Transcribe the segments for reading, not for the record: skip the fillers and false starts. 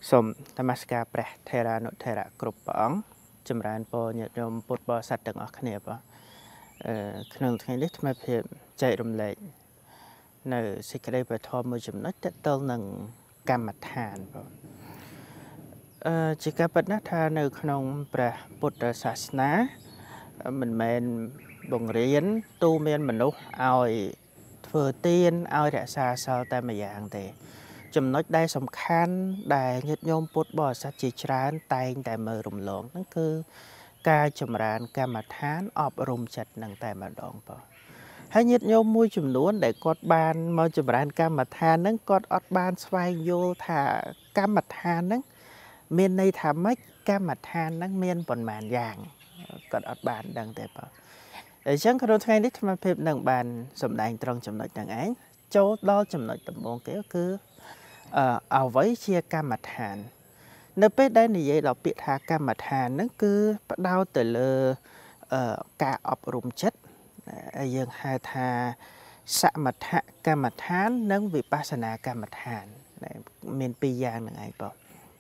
សូមនមស្ការព្រះថេរានុថេរៈគ្រប់ព្រះអង្គចម្រើនពរញាតិញោមពុទ្ធបរិស័ទទាំងអស់គ្នាបងក្នុងថ្ងៃនេះថ្មភាពចែករំលែកនៅសេចក្តីព្រះធម៌មួយចំណុចទាក់ទងនឹងកម្មដ្ឋានបងជាការពិតណាស់ថានៅក្នុងព្រះពុទ្ធសាសនាមិនមែនបង្រៀនទូមានមនុស្សឲ្យធ្វើទានឲ្យរក្សាសិលតែម្យ៉ាងទេចំណុចដែលសំខាន់ដែលញាតិញោមពុទ្ធបរិស័ទជាច្រើនតែងតែមើលរំលងហ្នឹងគឺការចម្រើនកម្មដ្ឋានអប់រំចិត្តនឹងតែម្ដងបងហើយញាតិញោមមួយចំនួនដែលគាត់បានមកចម្រើនកម្មដ្ឋានហ្នឹងគាត់អត់បានស្វែងយល់ថាកម្មដ្ឋានហ្នឹងមានន័យថាម៉េចកម្មដ្ឋានហ្នឹងមានប៉ុន្មានយ៉ាងគាត់អត់បានដឹងទេបងអញ្ចឹងក្នុងថ្ងៃនេះថ្មភាពនឹងបានសម្ដែងត្រង់ចំណុចហ្នឹងឯងចូលដល់ចំណុចដំបូងគេគឺអ្វីជាកម្មដ្ឋាននៅពេលដែលនិយាយដល់ពាក្យថាកម្មដ្ឋានហ្នឹងគឺផ្ដោតទៅលើការអប់រំចិត្តហើយយើងហៅថាសមថកម្មដ្ឋាននិងវិបស្សនាកម្មដ្ឋានមានពីរយ៉ាងហ្នឹងឯងបង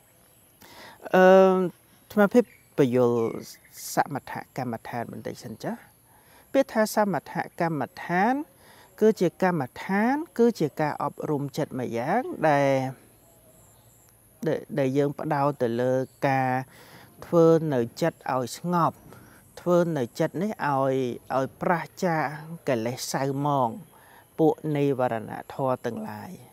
ថ្មភាពបញ្យល់សមថកម្មដ្ឋានបន្តិចសិនចាពាក្យថាសមថកម្មដ្ឋានគឺជាកម្មដ្ឋានគឺជាការអប់រំចិត្តមួយយ៉ាងដែលយើងផ្ដោតទៅលើការធ្វើនៅចិត្តឲ្យស្ងប់ធ្វើនៅចិត្តនេះឲ្យប្រះចាកកិលេសសៅហ្មងពួកនិវរណធម៌ទាំងឡាយ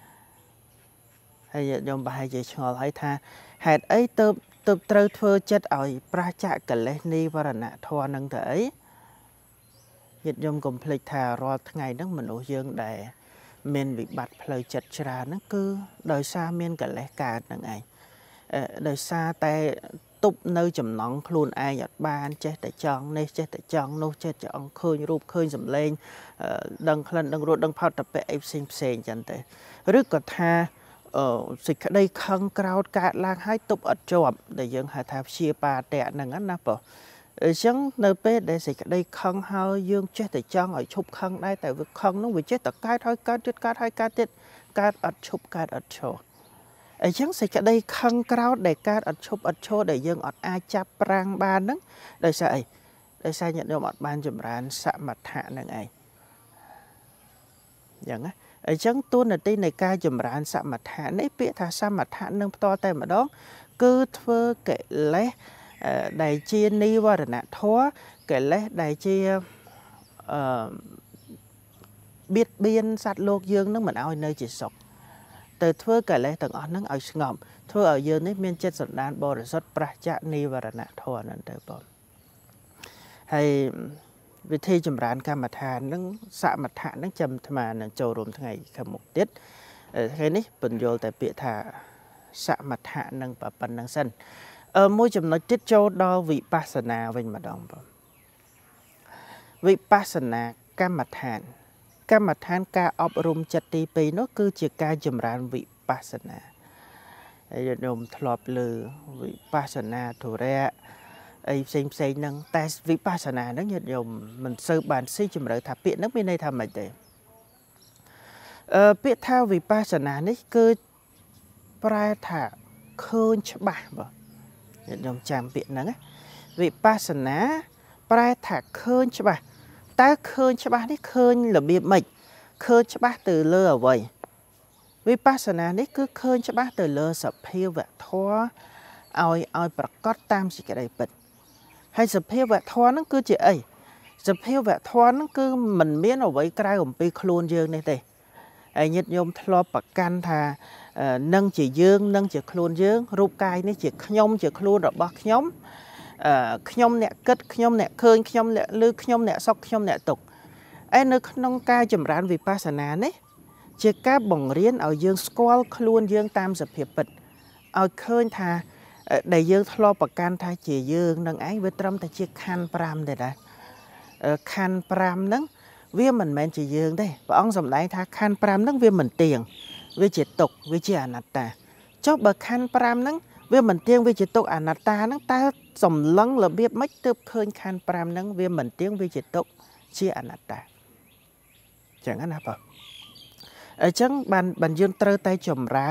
ហើយខ្ញុំប្រហែលជាឆ្ងល់ហើយថាហេតុអីទៅត្រូវធ្វើចិត្តឲ្យប្រះចាកកិលេសនិវរណធម៌នឹងទៅអីញាតិញោមកុំភ្លេចថារាល់ថ្ងៃហ្នឹងមនុស្សយើងដែលមានវិបត្តិផ្លូវចិត្តច្រើនហ្នឹងគឺដោយសារមានកិលេសកើតហ្នឹងឯងដោយសារតែទប់នៅចំណងខ្លួនឯងអត់បានចេះតែចង់នេះចេះតែចង់នោះចេះតែអង្គឃើញរូបឃើញសម្លេងដឹងក្លិនដឹងរសដឹងផុតតពៈអីផ្សេងចឹងទៅឬក៏ថាសេចក្តីខឹងក្រោធកើតឡើងហើយទប់អត់ជាប់ដែលយើងហៅថាព្យាបាទៈហ្នឹងណាបងអញ្ចឹងនៅពេលដែលសេចក្តីខឹងហើយយើងចេះតែចង់ឲ្យឈប់ខឹងដែរតែវាខឹងនោះវាចេះតែកើតហើយកើតទៀតកើតហើយកើតទៀតកើតអត់ឈប់កើតអត់ឈរអញ្ចឹងសេចក្តីខឹងក្រោធដែលកើតអត់ឈប់អត់ឈរដែលយើងអត់អាចចាប់ប្រាំងបានហ្នឹងដោយសារអីដោយសារញាតិញោមអត់បានចម្រើនសមថៈហ្នឹងឯងអញ្ចឹងណាអញ្ចឹងតួនាទីនៃការចម្រើនសមថៈនេះពាក្យថាសមថៈនឹងផ្ទាល់តែម្ដងគឺធ្វើកិលេសដែលជានិវរណធម៌កិលេសដែលជាបៀតបៀនសត្វលោកយើងនឹងមិនឲ្យនៅជាសុខទៅធ្វើកិលេសទាំងអស់ហ្នឹងឲ្យស្ងប់ធ្វើឲ្យយើងនេះមានចិត្តសន្តានបរិសុទ្ធប្រះចាកនិវរណធម៌ហ្នឹងទៅបងហើយវិធីចម្រើនកម្មដ្ឋានហ្នឹងសមថៈហ្នឹងចាំអាត្មានឹងចូលរួមថ្ងៃខាងមុខទៀតថ្ងៃនេះបញ្យល់តែពាក្យថាសមថៈហ្នឹងប៉ុណ្្នឹងសិនមួយចំណុចទៀតចូលដល់វិបស្សនាវិញម្ដងបងវិបស្សនាកម្មដ្ឋានការអប់រំចិត្តទី2នោះគឺជាការចម្រើនវិបស្សនាហើយខ្ញុំធ្លាប់លើវិបស្សនាធុរៈអីផ្សេងហ្នឹងតែវិបស្សនាហ្នឹងខ្ញុំមិនសូវបានស៊ីជម្រៅថាពាក្យហ្នឹងមានន័យថាម៉េចទេពាក្យថាវិបស្សនានេះគឺប្រែថាឃើញច្បាស់បងខ្ញុំចាំពាក្យហ្នឹងវិបស្សនាប្រែថាឃើញច្បាស់តើឃើញច្បាស់នេះឃើញរបៀបម៉េចឃើញច្បាស់ទៅលើអ្វីវិបស្សនានេះគឺឃើញច្បាស់ទៅលើសភាវៈធម៌ឲ្យប្រកបតាមសេចក្តីពិតហើយសភាវៈធម៌ហ្នឹងគឺជាអីសភាវៈធម៌ហ្នឹងគឺមិនមានអ្វីក្រៅអំពីខ្លួនយើងនេះទេហើយញាតិញោមធ្លាប់ប្រកាន់ថានឹងជាយើងនឹងជាខ្លួនយើងរូបកាយនេះជាខ្ញុំជាខ្លួនរបស់ខ្ញុំខ្ញុំអ្នកគិតខ្ញុំអ្នកឃើញខ្ញុំអ្នកឮខ្ញុំអ្នកសុខខ្ញុំអ្នកទុក្ខឯនៅក្នុងការចម្រើនវិបស្សនានេះជាការបង្រៀនឲ្យយើងស្គាល់ខ្លួនយើងតាមសភាពពិតឲ្យឃើញថាដែលយើងធ្លាប់ប្រកាន់ថាជាយើងនឹងឯងវាត្រឹមតែជាខណ្ឌ5ទេណាខណ្ឌ5ហ្នឹងវាមិនមែនជាយើងទេព្រះអង្គសម្ដែងថាខណ្ឌ5ហ្នឹងវាមិនទៀងវាជាទុក្ខវាជាអនត្តាចុះបើខណ្ឌ5ហ្នឹងវាមិនទៀងវាជាទុក្ខអនត្តាហ្នឹងតើសម្លឹងរបៀបម៉េចទើបឃើញខណ្ឌ5ហ្នឹងវាមិនទៀងវាជាទុក្ខជាអនត្តាចឹងណាបងអញ្ចឹងបានយើងត្រូវតែចម្រើន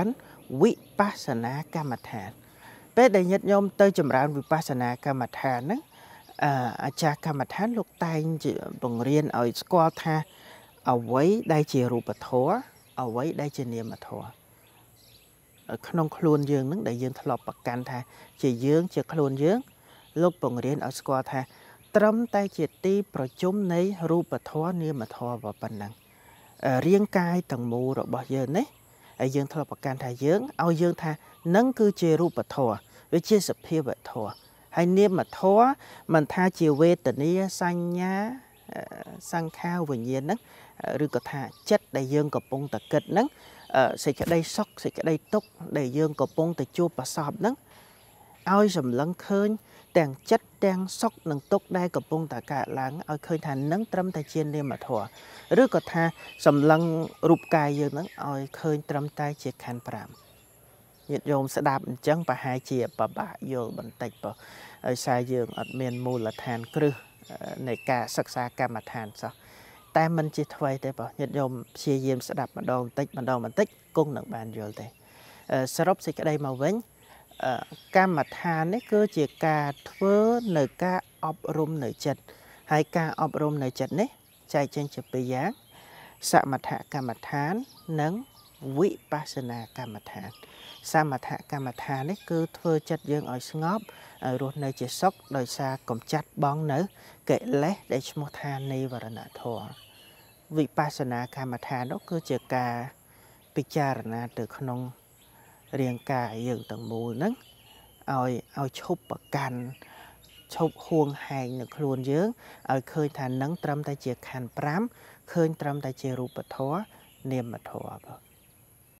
វិបស្សនាកម្មដ្ឋានពេលដែលញាតិញោមទៅចម្រើនវិបស្សនាកម្មដ្ឋានហ្នឹងអាចារ្យកម្មដ្ឋានលោកតែងជាបង្រៀនឲ្យស្គាល់ថាអ្វីដែលជារូបធម៌អ្វីដែលជានាមធម៌ក្នុងខ្លួនយើងនឹងដែលយើងធ្លាប់ប្រកាន់ថាជាយើងជាខ្លួនយើងលោកបង្រៀនឲ្យស្គាល់ថាត្រឹមតែជាទីប្រជុំនៃរូបធម៌នាមធម៌ប៉ុណ្ណឹងរាងកាយទាំងមូលរបស់យើងនេះហើយយើងធ្លាប់ប្រកាន់ថាយើងឲ្យយើងថានឹងគឺជារូបធម៌វាជាសភាវធម៌ហើយនាមធម៌មិនថាជាវេទនាសញ្ញាសង្ខារវិញ្ញាណហ្នឹងឬក៏ថាចិត្តដែលយើងកំពុងតែគិតហ្នឹងសេចក្តីសុខសេចក្តីទុក្ខដែលយើងកំពុងតែជួបប្រសពហ្នឹងឲ្យសម្លឹងឃើញទាំងចិត្តទាំងសុខនិងទុក្ខដែលកំពុងតែកើតឡើងឲ្យឃើញថានឹងត្រឹមតែជានាមធម៌ឬក៏ថាសម្លឹងរូបកាយយើងហ្នឹងឲ្យឃើញត្រឹមតែជាខណ្ឌ5ញាតិញោមស្ដាប់អញ្ចឹងប្រហែលជាពិបាកយល់បន្តិចប៉ុហើយសារយើងអត់មានមូលដ្ឋានគ្រឹះនៃការសិក្សាកម្មដ្ឋានសោះតែមិនជាថ្មីទេបងញាតិញោមព្យាយាមស្ដាប់ម្ដងបន្តិចគង់នឹងបានយល់ទេសរុបសេចក្តីមកវិញកម្មដ្ឋាននេះគឺជាការធ្វើនៅការអប់រំនៅចិត្តហើយការអប់រំនៅចិត្តនេះចែកចេញជាពីរយ៉ាងសមថកម្មដ្ឋាននិងវិបស្សនាកម្មដ្ឋានសមថកម្មដ្ឋាននេះគឺធ្វើចិត្តយើងឲ្យស្ងប់ឲ្យរស់នៅជាសុខដោយសារកំចាត់បងនៅកិលេសដែលឈ្មោះថានិវរណធម៌វិបស្សនាកម្មដ្ឋាននោះគឺជាការពិចារណាទៅក្នុងរាងកាយយើងទាំងមូលហ្នឹងឲ្យឈប់ប្រកាន់ឈប់ហួងហែងនៅខ្លួនយើងឲ្យឃើញថានឹងត្រឹមតែជាខណ្ឌ5ឃើញត្រឹមតែជារូបធម៌នាមធម៌